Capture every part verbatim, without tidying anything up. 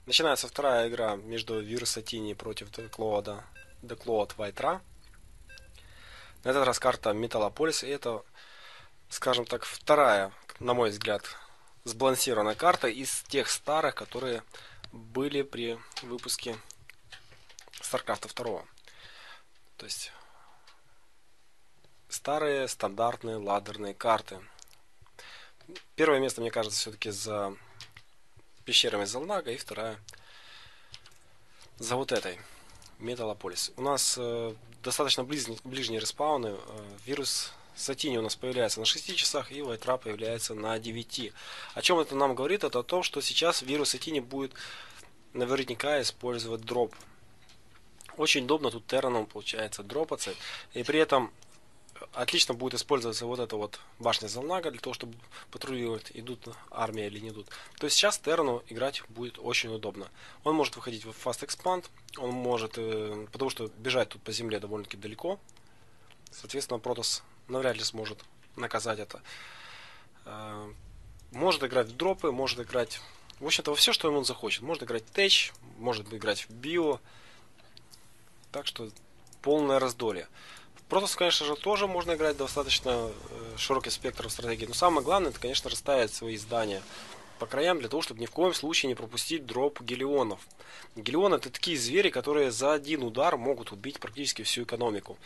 Начинается вторая игра между Virus Satini против Decloud Вайтра. На этот раз карта Металлополис, и это, скажем так, вторая, на мой взгляд, сбалансированная карта из тех старых, которые были при выпуске StarCraft два. То есть старые стандартные ладерные карты. Первое место, мне кажется, все-таки за пещерами Залнага, и вторая за вот этой Металлополис. У нас э, достаточно близ, ближние респауны. Э, вирус Сатини у нас появляется на шести часах, и Вайтра появляется на девяти. О чем это нам говорит? Это о том, что сейчас вирус Сатини будет наверняка использовать дроп. Очень удобно тут Терраном получается дропаться, и при этом отлично будет использоваться вот эта вот башня Залнага для того, чтобы патрулировать, идут армия или не идут. То есть сейчас Террану играть будет очень удобно. Он может выходить в Fast Expand, он может, э, потому что бежать тут по земле довольно-таки далеко. Соответственно, Протосс навряд ли сможет наказать это. Э, может играть в дропы, может играть, в общем-то, во все, что ему захочет. Может играть в Тэч, может играть в Био. Так что полное раздолье. Протосс, конечно же, тоже можно играть достаточно э, широкий спектр стратегии. Но самое главное, это, конечно, расставить свои здания по краям, для того, чтобы ни в коем случае не пропустить дроп гелионов. Гелионы — это такие звери, которые за один удар могут убить практически всю экономику.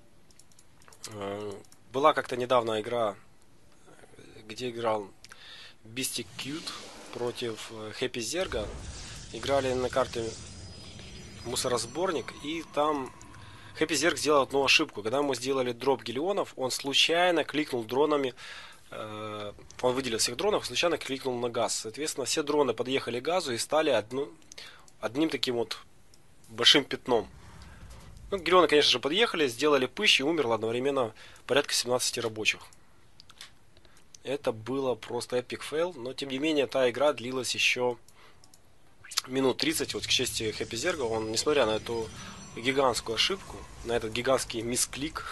Э, была как-то недавно игра, где играл Бистик Кьют против Хэппи Зерга. Играли на карте мусоросборник, и там Хэппи Зерг сделал одну ошибку. Когда ему сделали дроп гелионов, он случайно кликнул дронами, э, он выделил всех дронов, случайно кликнул на газ. Соответственно, все дроны подъехали к газу и стали одну, одним таким вот большим пятном. Ну, гелионы, конечно же, подъехали, сделали пыщ, и умерло одновременно порядка семнадцати рабочих. Это было просто эпик фейл, но тем не менее та игра длилась еще минут тридцать. Вот, к чести Хэппи Зерга, он, несмотря на эту гигантскую ошибку, на этот гигантский мисклик,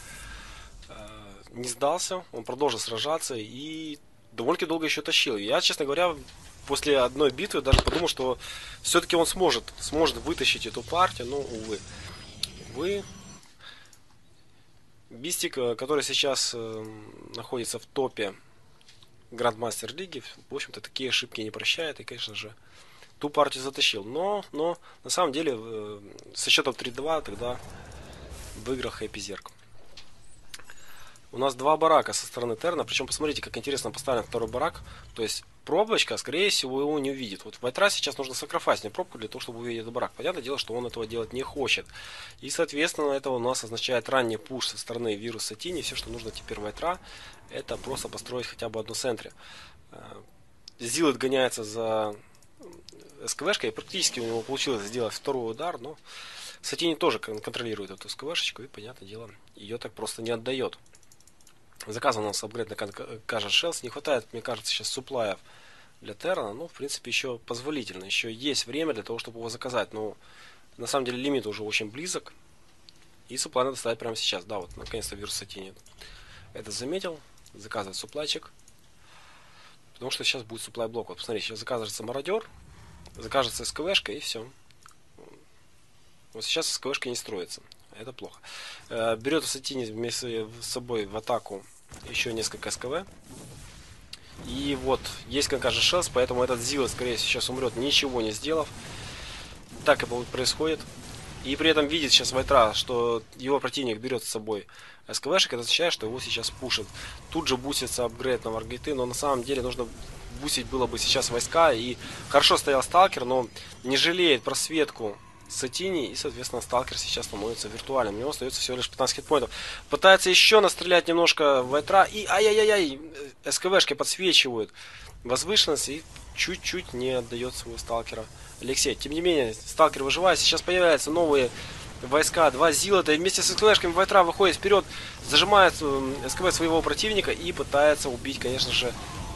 не сдался, он продолжил сражаться и довольно-таки долго еще тащил. Я, честно говоря, после одной битвы даже подумал, что все-таки он сможет, сможет вытащить эту партию, но, увы. Увы. Бистик, который сейчас находится в топе Грандмастер Лиги, в общем-то, такие ошибки не прощает и, конечно же, ту партию затащил. Но, но на самом деле э, со счетом три-два тогда выиграл Хэппи Зерг. У нас два барака со стороны Терна. Причем посмотрите, как интересно поставлен второй барак. То есть пробочка, скорее всего, его не увидит. Вот в Вайтра сейчас нужно сакрафасить пробку для того, чтобы увидеть этот барак. Понятное дело, что он этого делать не хочет. И, соответственно, это у нас означает ранний пуш со стороны Вирус Сатини. Все, что нужно теперь Вайтра, это просто построить хотя бы одну центре. Зилет гоняется за СКВшка, и практически у него получилось сделать второй удар, но Сатини тоже контролирует эту СКВшечку, и, понятное дело, ее так просто не отдает. Заказан у нас апгрейд на Кажа Шелс. Не хватает, мне кажется, сейчас суплаев для Террана, но, в принципе, еще позволительно. Еще есть время для того, чтобы его заказать, но на самом деле лимит уже очень близок, и суплай надо ставить прямо сейчас. Да, вот, наконец-то Вирус Сатини это заметил, заказывает суплайчик. Потому что сейчас будет суплай блок. Вот посмотрите, сейчас заказывается мародер, закажется СКВшка, и все. Вот сейчас СКВшка не строится. Это плохо. Берет Сатини вместе с собой в атаку еще несколько СКВ. И вот, есть Конкажа Шелс, поэтому этот Зила, скорее всего, сейчас умрет, ничего не сделав. Так и происходит. И при этом видит сейчас Вайтра, что его противник берет с собой СКВшек, это означает, что его сейчас пушит. Тут же бусится апгрейд на Варгейты, но на самом деле нужно бусить было бы сейчас войска. И хорошо стоял Сталкер, но не жалеет просветку Сатини, и, соответственно, Сталкер сейчас становится виртуальным. У него остается всего лишь пятнадцать хитпоинтов. Пытается еще настрелять немножко Вайтра, и ай-яй-яй-яй, СКВшки подсвечивают возвышенность, и чуть-чуть не отдает своего Сталкера Алексей. Тем не менее, Сталкер выживает. Сейчас появляются новые войска, два Зилота, и вместе с СКВшками Вайтра выходит вперед, зажимает СКВ своего противника и пытается убить, конечно же,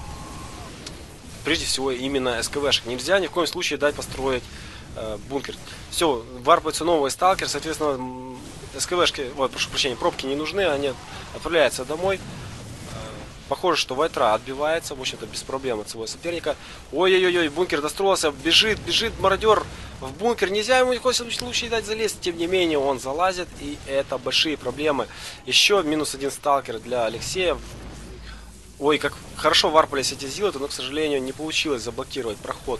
прежде всего именно СКВшек. Нельзя ни в коем случае дать построить э, бункер. Все, варпаются новые Сталкер, соответственно, СКВшки, ой, прошу прощения, пробки не нужны, они отправляются домой. Похоже, что Вайтра отбивается, в общем-то, без проблем от своего соперника. Ой-ой-ой, бункер достроился, бежит, бежит мародер в бункер. Нельзя ему ни в коем случае дать залезть. Тем не менее, он залазит, и это большие проблемы. Еще минус один сталкер для Алексея. Ой, как хорошо варпались эти зилоты, но, к сожалению, не получилось заблокировать проход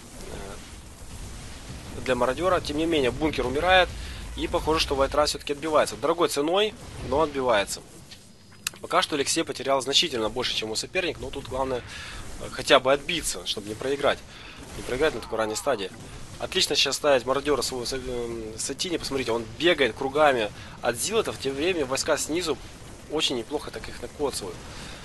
для мародера. Тем не менее, бункер умирает, и похоже, что Вайтра все-таки отбивается. Дорогой ценой, но отбивается. Пока что Алексей потерял значительно больше, чем у соперника, но тут главное хотя бы отбиться, чтобы не проиграть. Не проиграть на такой ранней стадии. Отлично сейчас ставить мародера своего Сатини. Посмотрите, он бегает кругами от зилотов, тем временем войска снизу очень неплохо так их накоцывают.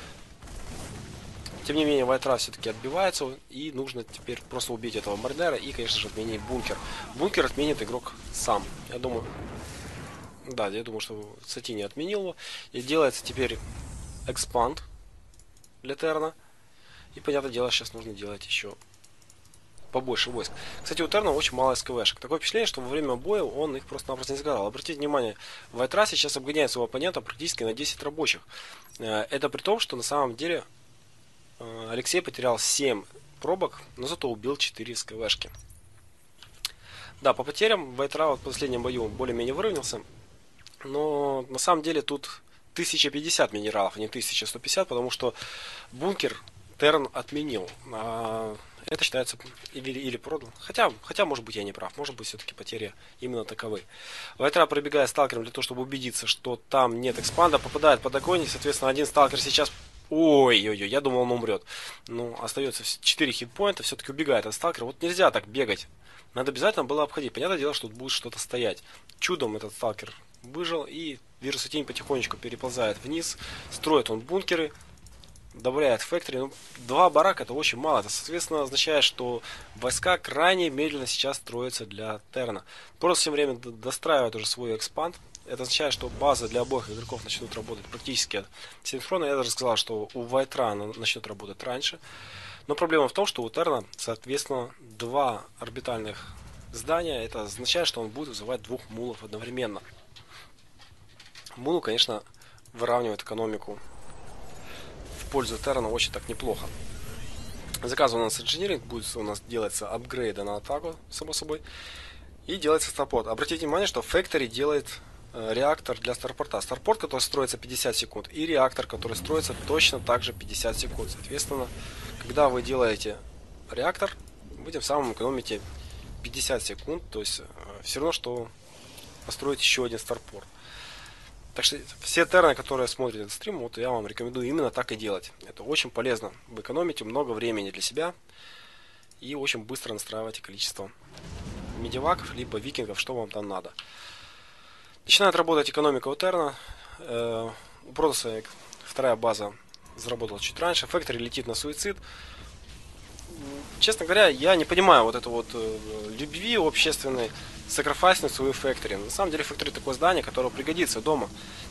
Тем не менее, Вайтра все-таки отбивается, и нужно теперь просто убить этого мародера и, конечно же, отменить бункер. Бункер отменит игрок сам. Я думаю... Да, я думаю, что Сатини отменил его. И делается теперь экспанд для Терна. И, понятное дело, сейчас нужно делать еще побольше войск. Кстати, у Терна очень мало СКВшек. Такое впечатление, что во время боя он их просто-напросто не сгорал. Обратите внимание, Вайтра сейчас обгоняет своего оппонента практически на десять рабочих. Это при том, что на самом деле Алексей потерял семь пробок, но зато убил четыре СКВшки. Да, по потерям Вайтра в последнем бою более-менее выровнялся. Но на самом деле тут тысяча пятьдесят минералов, а не тысяча сто пятьдесят, потому что бункер Терн отменил. А это считается или, или продан. Хотя, хотя, может быть, я не прав. Может быть, все-таки потери именно таковы. Вайтра, пробегая сталкером для того, чтобы убедиться, что там нет экспанда, попадает под огонь. И, соответственно, один сталкер сейчас... Ой-ой-ой, я думал, он умрет. Ну, остается четыре хитпоинта, все-таки убегает от сталкера. Вот нельзя так бегать. Надо обязательно было обходить. Понятное дело, что тут будет что-то стоять. Чудом этот сталкер выжил, и вирус тень потихонечку переползает вниз. Строит он бункеры, добавляет фэктори. Ну, два барака это очень мало. Это, соответственно, означает, что войска крайне медленно сейчас строятся для Терна. Просто тем временем достраивает уже свой экспанд. Это означает, что база для обоих игроков начнут работать практически синхронно. Я даже сказал, что у Вайтра она начнет работать раньше. Но проблема в том, что у Терна, соответственно, два орбитальных здания. Это означает, что он будет вызывать двух мулов одновременно. Мулы, конечно, выравнивает экономику в пользу Терна очень так неплохо. Заказываем у нас инжиниринг, будет у нас делаться апгрейды на атаку, само собой. И делается старпорт. Обратите внимание, что Factory делает э, реактор для старпорта. Старпорт, который строится пятьдесят секунд, и реактор, который строится точно так же пятьдесят секунд. Соответственно, когда вы делаете реактор, вы тем самым экономите пятьдесят секунд. То есть, э, все равно, что построить еще один старпорт. Так что все терны, которые смотрят этот стрим, вот я вам рекомендую именно так и делать. Это очень полезно. Вы экономите много времени для себя и очень быстро настраиваете количество медиваков, либо викингов, что вам там надо. Начинает работать экономика у Терна. Э, у Протоса вторая база заработала чуть раньше. Factory летит на суицид. Честно говоря, я не понимаю вот это вот э, любви общественной сакрафайснуть свою Factory. На самом деле Factory такое здание, которое пригодится дома.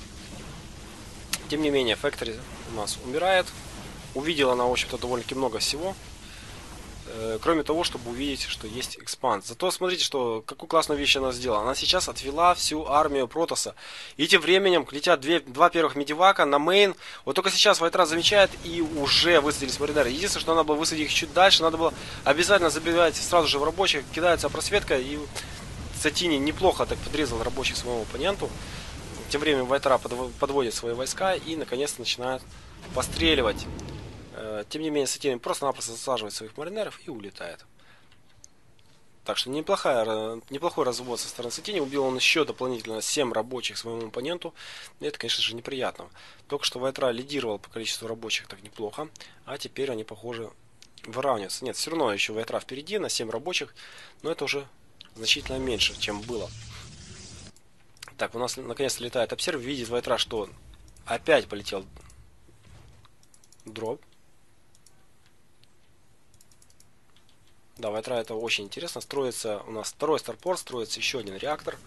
Тем не менее, Factory у нас умирает. Увидела она, в общем-то, довольно-таки много всего. Э, кроме того, чтобы увидеть, что есть экспанд. Зато смотрите, что какую классную вещь она сделала. Она сейчас отвела всю армию Протоса. И тем временем летят две, два первых медивака на мейн. Вот только сейчас Вайтра замечает и уже высадились маринеры. Единственное, что надо было высадить их чуть дальше. Надо было обязательно забивать сразу же в рабочих. Кидается просветка, и Сатини неплохо так подрезал рабочих своему оппоненту. Тем временем Вайтра подводит свои войска и наконец-то начинает постреливать. Тем не менее, Сатини просто-напросто засаживает своих маринеров и улетает. Так что неплохая, неплохой развод со стороны Сатини. Убил он еще дополнительно семь рабочих своему оппоненту. И это, конечно же, неприятно. Только что Вайтра лидировал по количеству рабочих так неплохо. А теперь они, похоже, выравниваются. Нет, все равно еще Вайтра впереди на семь рабочих. Но это уже значительно меньше, чем было. Так, у нас наконец-то летает обсерв. Видит Вайтра, что опять полетел дроп. Да, Вайтра это очень интересно. Строится у нас второй старпорт, строится еще один реактор.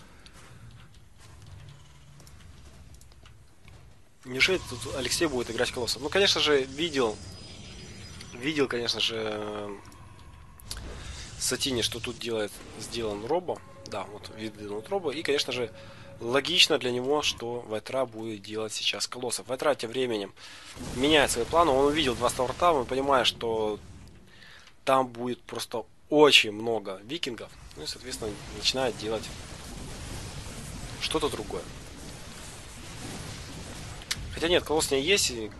Неужели тут Алексей будет играть колоссом? Ну, конечно же, видел, видел, конечно же, Сатини, что тут делает, сделан робо. Да, вот видно робо. И, конечно же, логично для него, что Вайтра будет делать сейчас колоссов. Вайтра тем временем меняет свои планы. Он увидел два ставрта, он понимает, что там будет просто очень много викингов. Ну и, соответственно, начинает делать что-то другое. Хотя нет, колосс не есть. И,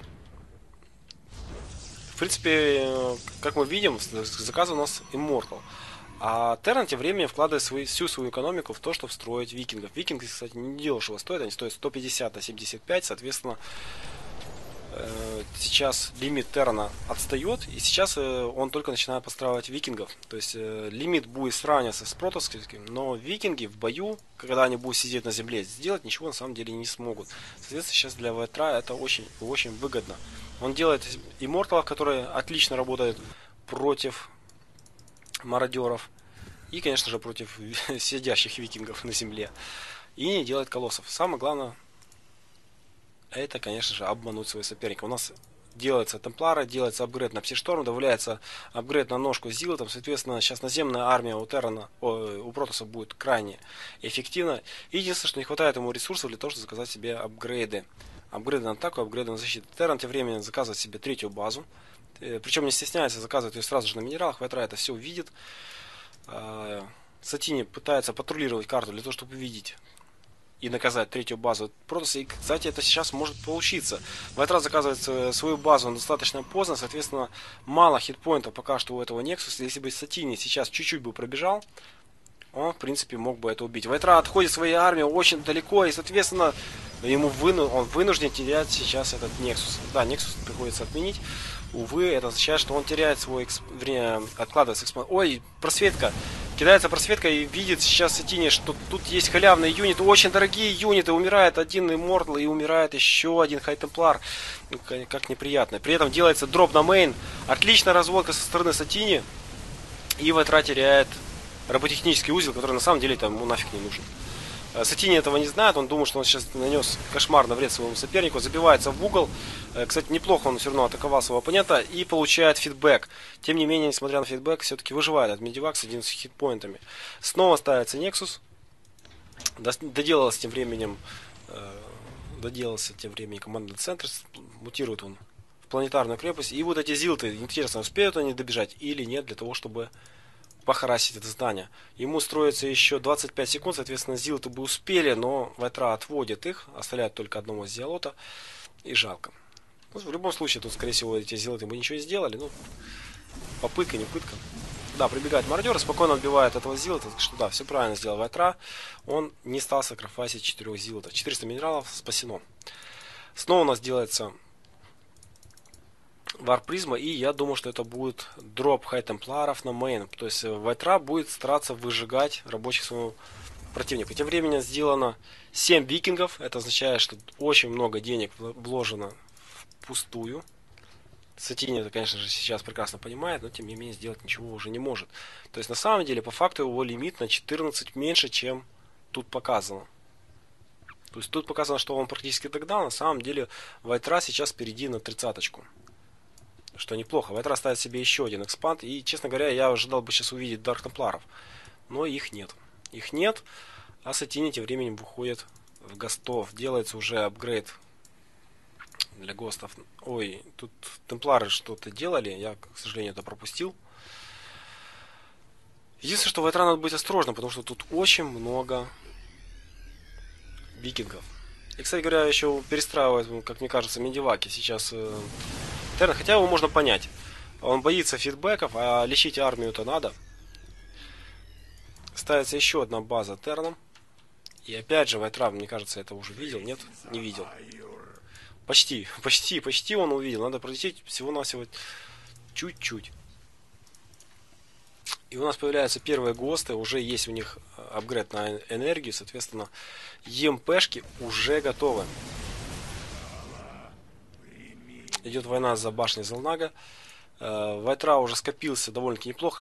в принципе, как мы видим, заказ у нас Immortal. А Терран тем временем вкладывает свои, всю свою экономику в то, чтобы строить викингов. Викинги, кстати, не дешево стоят, они стоят сто пятьдесят на семьдесят пять, соответственно, э, сейчас лимит Террана отстает, и сейчас э, он только начинает постраивать викингов. То есть э, лимит будет сравниваться с протоским, но викинги в бою, когда они будут сидеть на земле, сделать ничего на самом деле не смогут. Соответственно, сейчас для Вайтра это очень, очень выгодно. Он делает имморталов, которые отлично работают против мародеров и, конечно же, против сидящих викингов на земле. И не делает колоссов. Самое главное, это, конечно же, обмануть своего соперника. У нас делается темплара, делается апгрейд на псишторм, добавляется апгрейд на ножку с зилотом. Соответственно, сейчас наземная армия у Террана, о, у Протоса будет крайне эффективна. Единственное, что не хватает ему ресурсов для того, чтобы заказать себе апгрейды. Апгрейды на атаку, апгрейды на защиту. Терран тем временем заказывает себе третью базу. Причем не стесняется, заказывает ее сразу же на минералах. Вайтра это все увидит. Сатини пытается патрулировать карту для того, чтобы увидеть и наказать третью базу Протоса. И, кстати, это сейчас может получиться. Вайтра заказывает свою базу достаточно поздно, соответственно, мало хитпоинтов пока что у этого Нексуса. Если бы Сатини сейчас чуть-чуть бы пробежал, он, в принципе, мог бы это убить. Вайтра отходит своей армией очень далеко, и, соответственно, ему выну... он вынужден терять сейчас этот Нексус. Да, Нексус приходится отменить. Увы, это означает, что он теряет свой эксп... время, откладывается эксп... Ой, просветка. Кидается просветка и видит сейчас Сатини, что тут есть халявные юниты, очень дорогие юниты. Умирает один Immortal и умирает еще один Хай-Темплар. Ну, как неприятно. При этом делается дроп на мейн. Отличная разводка со стороны Сатини. И Вайтра теряет роботехнический узел, который на самом деле там ему нафиг не нужен. Сатини этого не знает, он думает, что он сейчас нанес кошмарный вред своему сопернику, забивается в угол. Кстати, неплохо он все равно атаковал своего оппонента и получает фидбэк. Тем не менее, несмотря на фидбэк, все-таки выживает от Медивак с одиннадцатью хитпоинтами. Снова ставится Нексус. Доделался тем временем, доделался тем временем командный центр, мутирует он в планетарную крепость. И вот эти зилты, интересно, успеют они добежать или нет, для того, чтобы похарасить это здание. Ему строится еще двадцать пять секунд, соответственно, зилты бы успели, но Вайтра отводит их, оставляет только одного зиолота, и жалко. Ну, в любом случае, тут, скорее всего, эти зилоты бы ничего не сделали, ну, попытка, не пытка. Да, прибегает мародер, спокойно отбивает этого зилота, так что да, все правильно сделал Вайтра, он не стал сакрафасить четырех зилотов. четыреста минералов спасено. Снова у нас делается Варпризма, и я думаю, что это будет дроп хай-темпларов на мейн. То есть Вайтра будет стараться выжигать рабочих своего противника. Тем временем сделано семь викингов. Это означает, что очень много денег вложено впустую. Сатини это, конечно же, сейчас прекрасно понимает, но тем не менее сделать ничего уже не может. То есть на самом деле, по факту, его лимит на четырнадцать меньше, чем тут показано. То есть тут показано, что он практически догнал. На самом деле Вайтра сейчас впереди на тридцаточку. Что неплохо. Вайтра ставит себе еще один экспанд. И, честно говоря, я ожидал бы сейчас увидеть Дарк Темпларов. Но их нет. Их нет. А Сатини тем временем выходит в Гостов. Делается уже апгрейд для Гостов. Ой, тут Темплары что-то делали. Я, к сожалению, это пропустил. Единственное, что Вайтра надо быть осторожным, потому что тут очень много викингов. И, кстати говоря, еще перестраивает, как мне кажется, Медиваки сейчас э, Терран, хотя его можно понять. Он боится фидбэков, а лечить армию-то надо. Ставится еще одна база Терраном. И опять же, Вайтра, мне кажется, это уже видел. Нет, не видел. Почти, почти, почти он увидел. Надо пролететь всего-навсего чуть-чуть. И у нас появляются первые ГОСТы. Уже есть у них апгрейд на энергию. Соответственно, ЕМПшки уже готовы. Идет война за башней Зелнага. Вайтра уже скопился довольно-таки неплохо.